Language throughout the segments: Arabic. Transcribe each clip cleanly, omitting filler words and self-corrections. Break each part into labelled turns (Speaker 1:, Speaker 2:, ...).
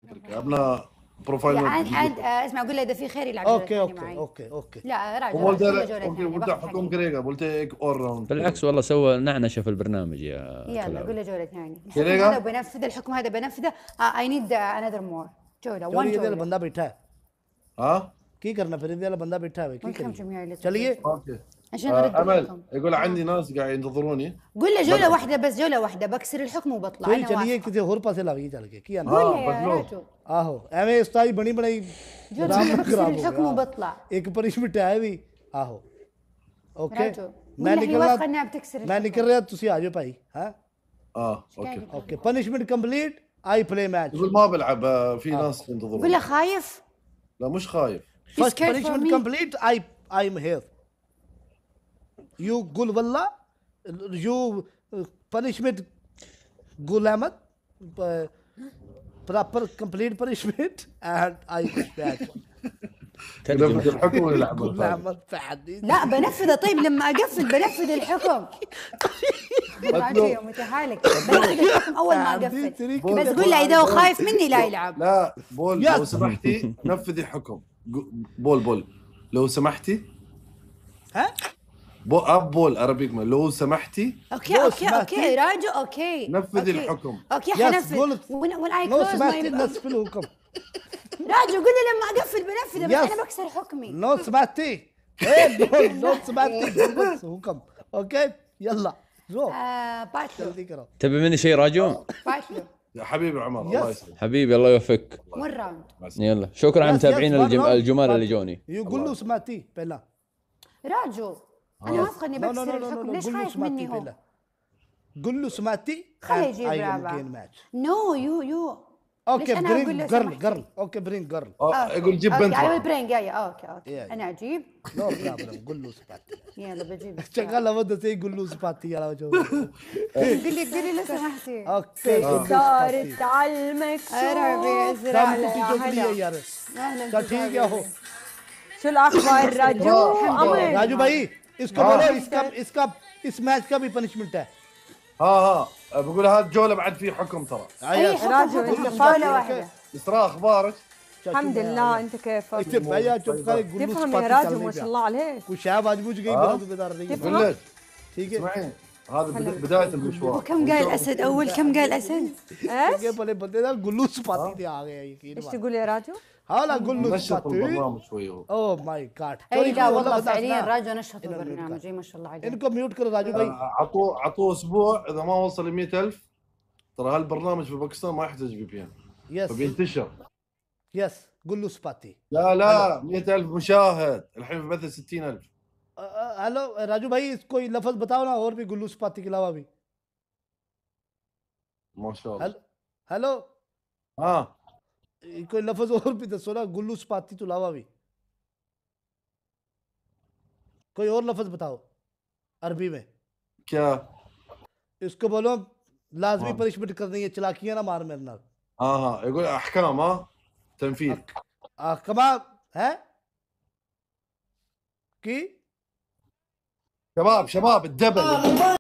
Speaker 1: قبلنا بروفايل
Speaker 2: يا عاد اسمع، قول له اذا في خير يلعب جوله ثانيه معي.
Speaker 3: اوكي
Speaker 2: لا راجع قول له جوله ثانيه.
Speaker 1: قلت حكم كريجا، قلت اول راوند.
Speaker 4: بالعكس والله سوى نعنشه في البرنامج
Speaker 2: يلا قول له جوله ثانيه. الحكم
Speaker 1: كريجا
Speaker 2: هذا بنفذ، الحكم هذا بنفذه. اي نيد انذر مور جوله. वन
Speaker 3: جوله बंदा बैठा है।
Speaker 1: ها
Speaker 3: की करना फिर इधर बंदा बैठा है की करें। चलिए
Speaker 1: اوكي.
Speaker 2: عشان ارد
Speaker 1: امل
Speaker 2: الحكم.
Speaker 1: يقول عندي ناس قاعد ينتظروني.
Speaker 2: قول له جوله واحده بس، جوله واحده بكسر الحكم وبطلع.
Speaker 3: कोई चलिए किसी और पासे लग गई चल के की
Speaker 2: قول له يا راجو
Speaker 3: आहो एवं उस्ताद बनी बनाई
Speaker 2: جوله بكسر الحكم وبطلع.
Speaker 3: एक पनिशमेंट है भी आहो ओके
Speaker 2: راجو मैं
Speaker 3: निकल रहा तुसी आ जाओ भाई। हाँ
Speaker 1: اوكي
Speaker 3: اوكي punishment complete I play match.
Speaker 1: يقول ما بلعب، في ناس ينتظرون.
Speaker 2: قول له خايف.
Speaker 1: لا مش خايف.
Speaker 3: First punishment complete I'm here. You قول والله you punishment قول أحمد proper complete punishment and I push back.
Speaker 1: نفذ الحكم ولا
Speaker 3: قول أحمد فعدي.
Speaker 2: لا بنفذه. طيب لما اقفل بنفذ الحكم. راجو يا متهالك، بنفذ الحكم اول ما اقفل. بس قول له اذا هو خايف مني لا يلعب.
Speaker 1: لا بول لو سمحتي نفذي حكم. بول لو سمحتي.
Speaker 3: ها
Speaker 1: بول ارابيك ما لو سمحتي.
Speaker 2: اوكي راجو اوكي
Speaker 1: نفذي الحكم.
Speaker 2: اوكي حنفذ. when I close my
Speaker 3: الحكم.
Speaker 2: راجو قول لي لما اقفل بنفذه، بس انا بكسر حكمي.
Speaker 3: نو سمعتي نو سمعتي حكم. اوكي يلا جو
Speaker 2: باتلو.
Speaker 4: تبي مني شيء راجو؟
Speaker 2: باتلو
Speaker 1: يا حبيبي عمر الله يسلمك.
Speaker 4: حبيبي الله يوفقك.
Speaker 2: ون راوند.
Speaker 4: يلا شكرا على متابعين الجمال اللي جوني.
Speaker 3: يقول له سمعتي بلا
Speaker 2: راجو انا واثقه اني بكسر الحكم. ليش خايف مني هو؟
Speaker 3: قول له سمعتي
Speaker 2: خليه يجيب رابع. نو يو
Speaker 3: اوكي برين جرل. اوكي برين جرل.
Speaker 1: يقول جيب بنت.
Speaker 2: ايوه برين اوكي انا اجيب.
Speaker 3: نو بروبلم قول له سمعتي.
Speaker 2: يلا بجيب.
Speaker 3: شغال بده يقول له سمعتي يلا جو.
Speaker 2: قولي لو سمحتي.
Speaker 3: اوكي
Speaker 2: صارت على المكسور ازرع
Speaker 3: يا चल ठीक है हो।
Speaker 2: شو الاخبار
Speaker 3: राजू भाई इसको बोलो इसका इस मैच का भी पनिशमेंट है।
Speaker 1: ها بقول هذا جوله بعد في حكم ترى.
Speaker 2: راجو انت فاوله واحده.
Speaker 1: اسراء اخبارك؟
Speaker 5: الحمد لله انت كيفك؟
Speaker 3: تفهم
Speaker 5: يا راجو ما شاء الله عليك.
Speaker 3: وشاب आज मुझे गई बड़ा बेदार नहीं
Speaker 1: تفهم؟
Speaker 3: ठीक है
Speaker 1: اسمعين هذا بدايه المشوار.
Speaker 2: وكم قال اسد اول؟ كم قال اسد؟
Speaker 5: ايش؟
Speaker 3: بله बंदे ना गुल्लू सपाती दे आ गया यकीन।
Speaker 5: ايش تقول يا راجو؟
Speaker 3: हाला गुल्लू
Speaker 1: نشط البرنامج شوي هو.
Speaker 3: اوه ماي جاد.
Speaker 2: اي لا والله فعليا راجو نشط البرنامج ما شاء الله عليه.
Speaker 3: इनको म्यूट करो राजू भाई.
Speaker 1: عطوه اسبوع اذا ما وصل ل 100,000 ترى هالبرنامج في باكستان ما يحتاج في بي ان.
Speaker 3: يس
Speaker 1: فبينتشر.
Speaker 3: يس गुल्लू सपाती.
Speaker 1: لا 100,000 مشاهد الحين في بث 60,000.
Speaker 3: हेलो राजू भाई इसको लफ्ज बताओ ना और भी गुल्लू सपाती के अलावा भी.
Speaker 1: ما شاء الله.
Speaker 3: हेलो कोई लफ्ज और भी दसो ना गुल्लू सपाती तो अलावा भी कोई और लफ्ज बताओ अरबी में।
Speaker 1: क्या?
Speaker 3: इसको बोलो लाजमी पनिशमेंट करनी है, चलाकियां ना मार मेरे नाल।
Speaker 1: يقول احكام تنفيذ
Speaker 3: احكام है की
Speaker 1: شباب الدبل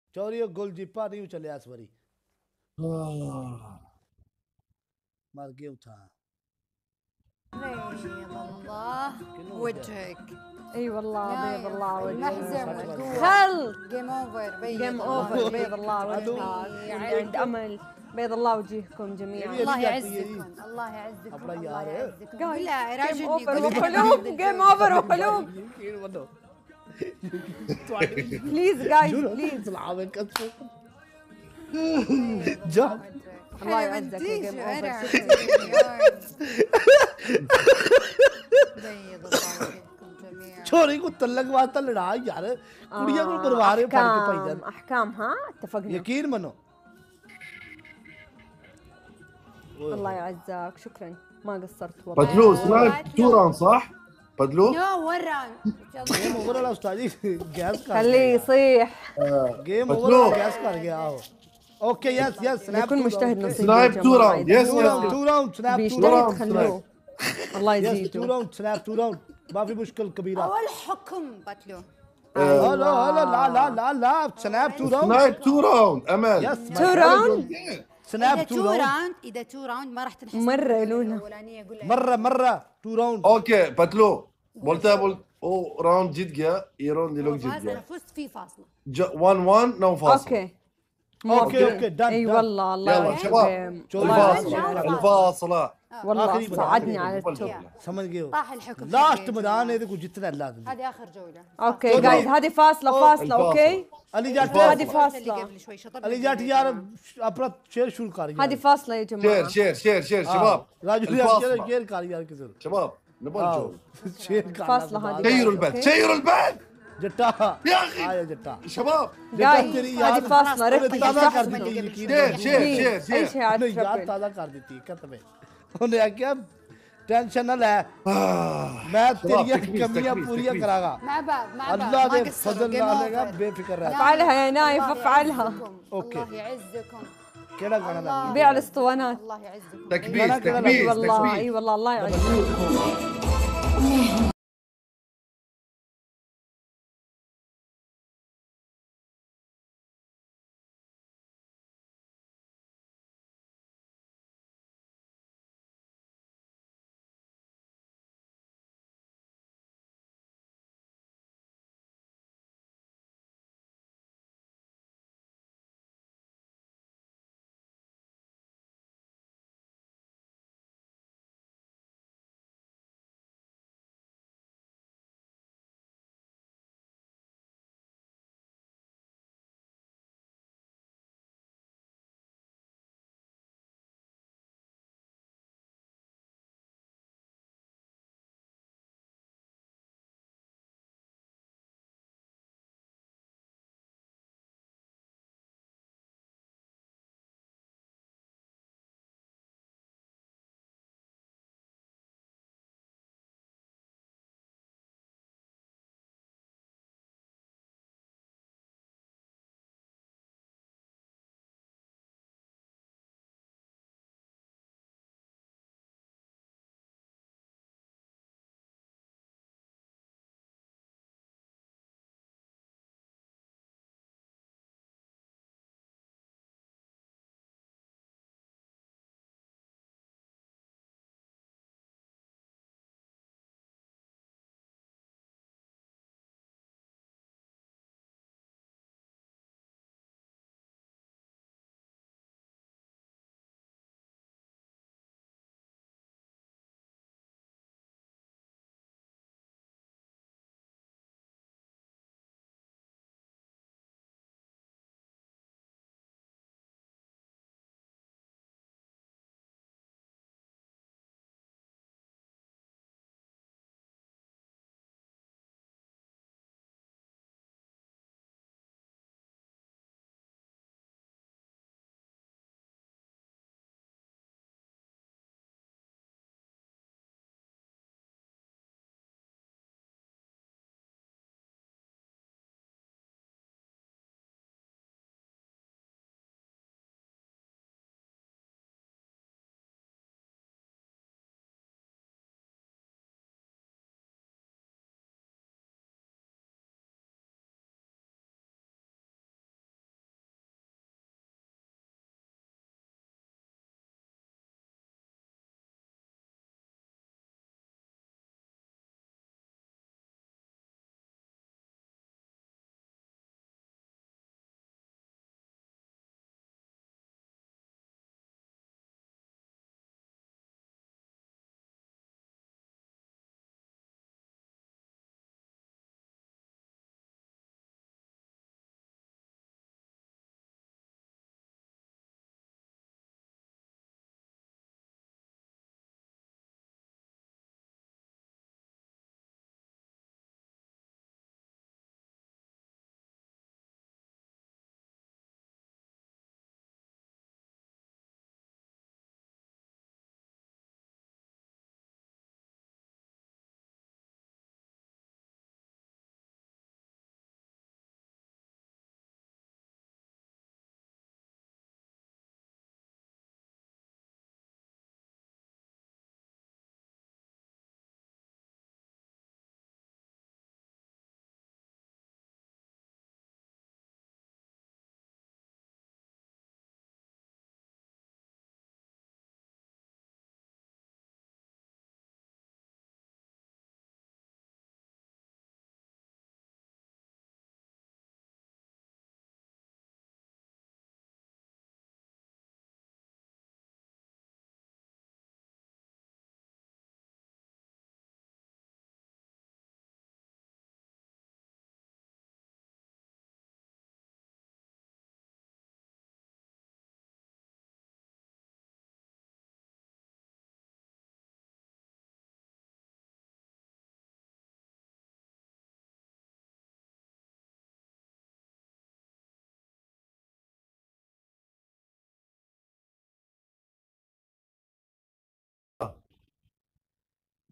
Speaker 3: चोरी गोल जिप्पा नहीं चले इस बारी मर गया था
Speaker 2: بيض الله وجهك.
Speaker 5: اي والله بيض الله
Speaker 2: المحزن
Speaker 5: وجهك. خل
Speaker 2: جيم اوفر.
Speaker 5: جيم اوفر. بيض الله وجهك. عند امل. بيض الله وجهكم جميعا.
Speaker 2: الله يعزكم الله يعزكم
Speaker 3: अपना
Speaker 2: الله
Speaker 3: यार है
Speaker 2: يعزكم.
Speaker 5: Guys,
Speaker 2: لا
Speaker 5: جيم
Speaker 2: راجل
Speaker 5: اوفر وقلوب. جيم اوفر وقلوب. بليز جايز بليز.
Speaker 3: العابك جان
Speaker 5: الله يعزك يا جيم اوفر.
Speaker 2: بيض الله وجهكم جميعا.
Speaker 3: चोरी को तलक वास्ता लड़ा यार कुड़ियां को करवा रहे पढ़ के भाईजान
Speaker 5: احكام ها اتفقنا.
Speaker 3: यकीन मनो
Speaker 5: الله يعزك شكرا ما قصرت والله.
Speaker 1: بدلو سنايب 2 راوند صح؟ بدلو؟
Speaker 2: نو وران.
Speaker 3: गेम ओवर वाला उस्ताद जी गैस कर
Speaker 5: خليه يصيح.
Speaker 3: गेम ओवर वाला गैस कर गया आओ okay yes yes snap
Speaker 5: يكون مجتهد نصيب.
Speaker 1: سنايب 2 راوند يس
Speaker 3: 2 راوند snap 2
Speaker 5: بيجتهد
Speaker 3: راوند
Speaker 5: خلوه. الله
Speaker 3: yes 2
Speaker 5: يزيده.
Speaker 3: راوند snap 2 راوند ما في مشكل كبيره
Speaker 2: اول حكم بتلو.
Speaker 3: لا لا لا لا لا لا سناب 2 راوند
Speaker 1: سنايب 2 راوند امل
Speaker 3: يس
Speaker 5: 2 راوند.
Speaker 3: سناب
Speaker 2: اذا
Speaker 3: 2
Speaker 2: تو
Speaker 3: راوند
Speaker 2: راوند اذا تو راوند ما راح تنحسب.
Speaker 5: مرة يلونا.
Speaker 2: الاولانيه قول لها
Speaker 3: مره 2 راوند
Speaker 1: اوكي بدلو بولتا بول او راوند جدقة يرون لي لوك
Speaker 2: فاز انا
Speaker 1: جدقة
Speaker 2: فزت في فاصله.
Speaker 1: 1-1 نو فاصل
Speaker 5: اوكي.
Speaker 3: اوكي دن
Speaker 5: اي والله الله
Speaker 1: يلا
Speaker 5: يعزك.
Speaker 1: شباب
Speaker 5: الله
Speaker 1: الفاصلة
Speaker 5: يعزك.
Speaker 1: الفاصلة
Speaker 5: والله
Speaker 3: آخري
Speaker 5: صعدني
Speaker 3: بدأ.
Speaker 5: على التوب.
Speaker 3: समझ गए हो
Speaker 2: طاح الحكم.
Speaker 3: लास्ट मैदान है देखो जितना लाजमी
Speaker 2: هذه اخر جوله.
Speaker 5: اوكي جايز هذه فاصلة فاصلة اوكي.
Speaker 3: अली जाट
Speaker 5: هذه
Speaker 2: اللي
Speaker 5: فاصلة.
Speaker 2: قبل شوي شطب.
Speaker 3: अली जाट यार अपना शेयर शुरू कर
Speaker 5: هذه فاصلة يا
Speaker 1: شير
Speaker 5: جماعة.
Speaker 1: شير شباب
Speaker 3: राजू
Speaker 1: الفاصلة.
Speaker 3: यार शेयर कर यार किसी
Speaker 1: شباب نبغى نشوف
Speaker 3: शेयर कर
Speaker 5: فاصلة هذه.
Speaker 1: شيروا البث
Speaker 5: أوكي.
Speaker 1: شيروا البث
Speaker 3: जट्टा
Speaker 1: يا اخي
Speaker 3: आया जट्टा
Speaker 1: شباب
Speaker 5: جايز
Speaker 3: तेरी
Speaker 5: هذه
Speaker 3: याद
Speaker 5: فاصلة. ركز
Speaker 3: ताजा कर
Speaker 5: صح.
Speaker 3: दी यकीन
Speaker 1: شير
Speaker 5: اي شيء على
Speaker 3: नहीं याद
Speaker 5: التربل.
Speaker 3: ताजा कर दी थी कसम है उन्हें आख्या टेंशन ना ले मैं तेरी
Speaker 1: تكبيس،
Speaker 3: कमियां
Speaker 1: تكبيس،
Speaker 3: पूरियां
Speaker 1: تكبيस।
Speaker 3: करागा
Speaker 2: مع بعض مع بعض
Speaker 3: अल्लाह
Speaker 2: ما
Speaker 3: दे
Speaker 2: قصروا.
Speaker 3: फजल
Speaker 2: Game
Speaker 3: नालेगा
Speaker 2: over.
Speaker 3: बेफिक्र रह
Speaker 5: افعلها يا نايف
Speaker 2: الله
Speaker 5: افعلها.
Speaker 2: يعزكم.
Speaker 3: أوكي.
Speaker 2: الله يعزكم.
Speaker 3: केड़ा गाना लगा
Speaker 5: بيع الاسطوانات.
Speaker 2: الله يعزكم.
Speaker 1: تكبيس
Speaker 3: لا، لا، لا،
Speaker 1: تكبيس
Speaker 5: اي والله
Speaker 1: تكبيس
Speaker 5: اي والله الله يعزك.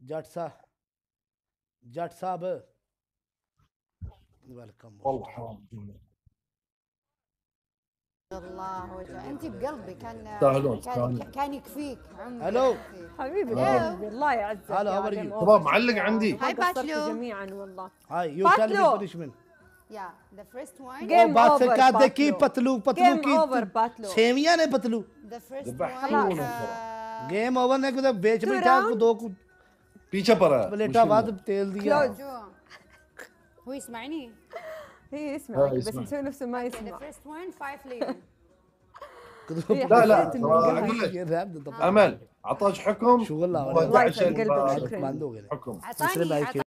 Speaker 3: جات صاحب ويلكم.
Speaker 1: والله حرام.
Speaker 2: الله وجه انت بقلبي
Speaker 1: تستاهلون،
Speaker 2: كان يكفيك عمري.
Speaker 3: هلو.
Speaker 5: حبيبي قلبي الله يعزك.
Speaker 3: هلا،
Speaker 5: يا
Speaker 3: how are
Speaker 5: game
Speaker 3: you؟
Speaker 5: over.
Speaker 1: شباب معلق عندي.
Speaker 2: هاي
Speaker 5: قصرتوا
Speaker 2: باتلو.
Speaker 5: جميعا والله.
Speaker 3: Hi, you tell me
Speaker 5: باتلو.
Speaker 3: punishment.
Speaker 2: Yeah, the first one.
Speaker 5: Game
Speaker 3: बात से
Speaker 5: over,
Speaker 3: क्या देखी
Speaker 5: باتلو.
Speaker 3: पतलू
Speaker 5: Game
Speaker 3: की
Speaker 5: over, باتلو.
Speaker 3: सेवियां ने पतलू.
Speaker 2: The first
Speaker 1: ذبحتونا
Speaker 2: one.
Speaker 3: Game over ने कुछ बेच
Speaker 5: Two
Speaker 3: बैठा
Speaker 5: rounds?
Speaker 3: दो को
Speaker 1: بيتشا برا.
Speaker 3: प्लेटा बाद तेल दिया.
Speaker 5: Close.
Speaker 2: هو يسمعني؟
Speaker 5: هي يسمعك بس
Speaker 1: يسمع.
Speaker 5: يسوي نفسه ما
Speaker 2: The
Speaker 5: يسمع.
Speaker 2: first one 5 ليرة.
Speaker 1: لا لا
Speaker 5: حسيت إنه
Speaker 1: ترى
Speaker 5: قبل.
Speaker 1: اقول لك امل اعطاك حكم
Speaker 3: شغل لا
Speaker 1: هو
Speaker 5: الله يسعد
Speaker 1: 11
Speaker 5: قلبك، شكراً.
Speaker 3: बंद हो गया.
Speaker 1: حكم.
Speaker 2: اعطاني